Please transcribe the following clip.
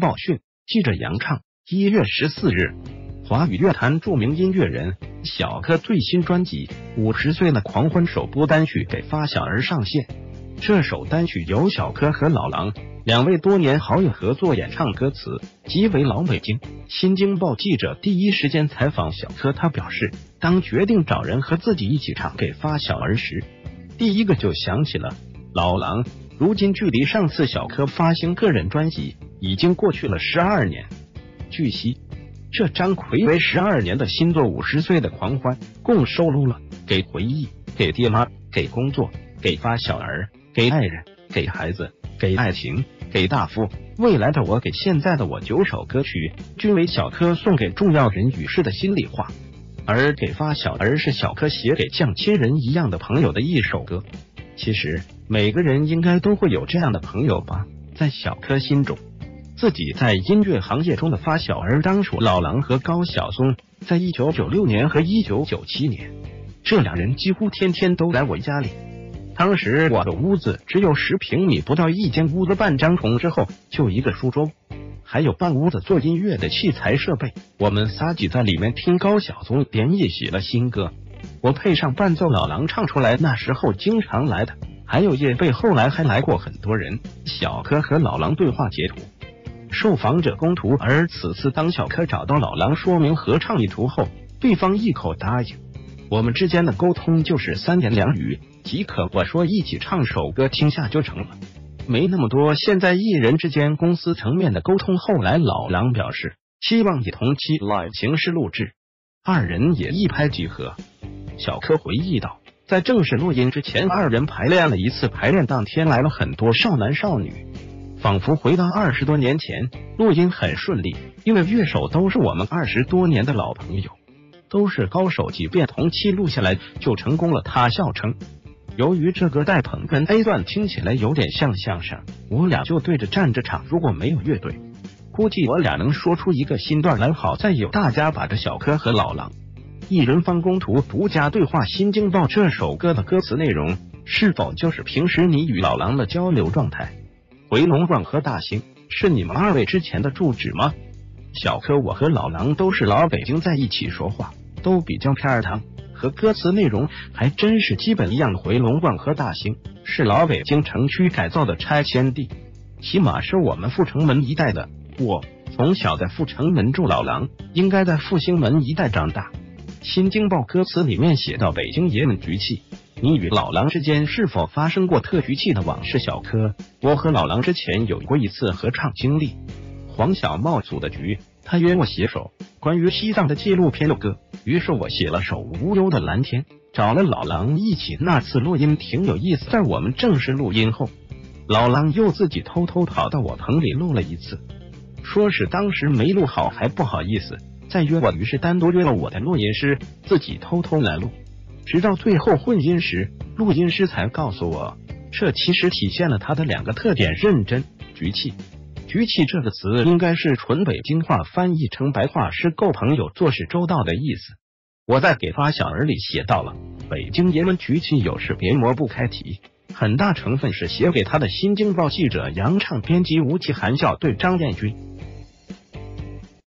报》讯，记者杨畅1月14日，华语乐坛著名音乐人小柯最新专辑《50岁的狂欢》首播单曲给发小儿上线。这首单曲由小柯和老狼两位多年好友合作演唱，歌词极为老北京。新京报记者第一时间采访小柯，他表示，当决定找人和自己一起唱给发小儿时，第一个就想起了老狼。如今距离上次小柯发行个人专辑已经过去了12年。据悉，这张睽违12年的新作《50岁的狂欢》共收录了给回忆、给爹妈、给工作、给发小儿、给爱人、给孩子、给爱情、给大夫、未来的我、给现在的我9首歌曲，均为小柯送给重要人与事的心里话。而给发小儿是小柯写给像亲人一样的朋友的一首歌。其实每个人应该都会有这样的朋友吧。在小柯心中，自己在音乐行业中的发小儿当属老狼和高晓松。在1996年和1997年，这两人几乎天天都来我家里。当时我的屋子只有10平米不到，一间屋子半张床之后就一个书桌，还有半屋子做音乐的器材设备。我们仨挤在里面听高晓松连夜写了新歌，我配上伴奏，老狼唱出来。那时候经常来的还有叶蓓，后来还来过很多人。小柯和老狼对话截图，受访者供图。而此次当小柯找到老狼说明合唱意图后，对方一口答应。我们之间的沟通就是3言2语即可，我说一起唱首歌听下就成了，没那么多现在艺人之间公司层面的沟通。后来老狼表示希望以同期 live 形式录制，二人也一拍即合。小柯回忆道，在正式录音之前，2人排练了一次，排练当天来了很多少男少女，仿佛回到20多年前。录音很顺利，因为乐手都是我们20多年的老朋友，都是高手，即便同期录下来就成功了。他笑称，由于这个带捧哏 A 段听起来有点像相声，我俩就对着站着唱，如果没有乐队，估计我俩能说出一个新段来。好在有大家把着小柯和老狼一人方供图独家对话。新京报这首歌的歌词内容是否就是平时你与老狼的交流状态？回龙观和大兴是你们2位之前的住址吗？小柯，我和老狼都是老北京，在一起说话都比较片儿汤，和歌词内容还真是基本一样。回龙观和大兴是老北京城区改造的拆迁地，起码是我们阜成门一带的。我从小在阜成门住，老狼应该在复兴门一带长大。新京报歌词里面写到北京爷们局气，你与老狼之间是否发生过特局气的往事？小柯，我和老狼之前有过一次合唱经历，黄小茂组的局，他约我写首关于西藏的纪录片的歌，于是我写了首无忧的蓝天，找了老狼一起。那次录音挺有意思，在我们正式录音后，老狼又自己偷偷跑到我棚里录了一次，说是当时没录好还不好意思再约我，于是单独约了我的录音师，自己偷偷来录。直到最后混音时，录音师才告诉我，这其实体现了他的2个特点：认真、局气。局气这个词应该是纯北京话，翻译成白话是够朋友、做事周到的意思。我在给发小儿里写到了北京爷们局气，有事别磨不开题，很大成分是写给他的。新京报记者杨畅，编辑吴奇，含笑对张彦军。